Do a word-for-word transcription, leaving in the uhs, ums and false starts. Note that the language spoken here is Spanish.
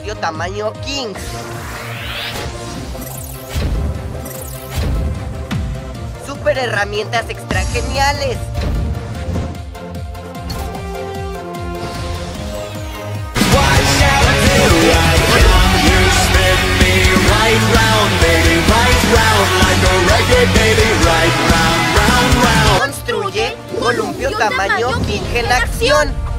columpio tamaño King. Super herramientas extra geniales. Construye columpio tamaño King en acción.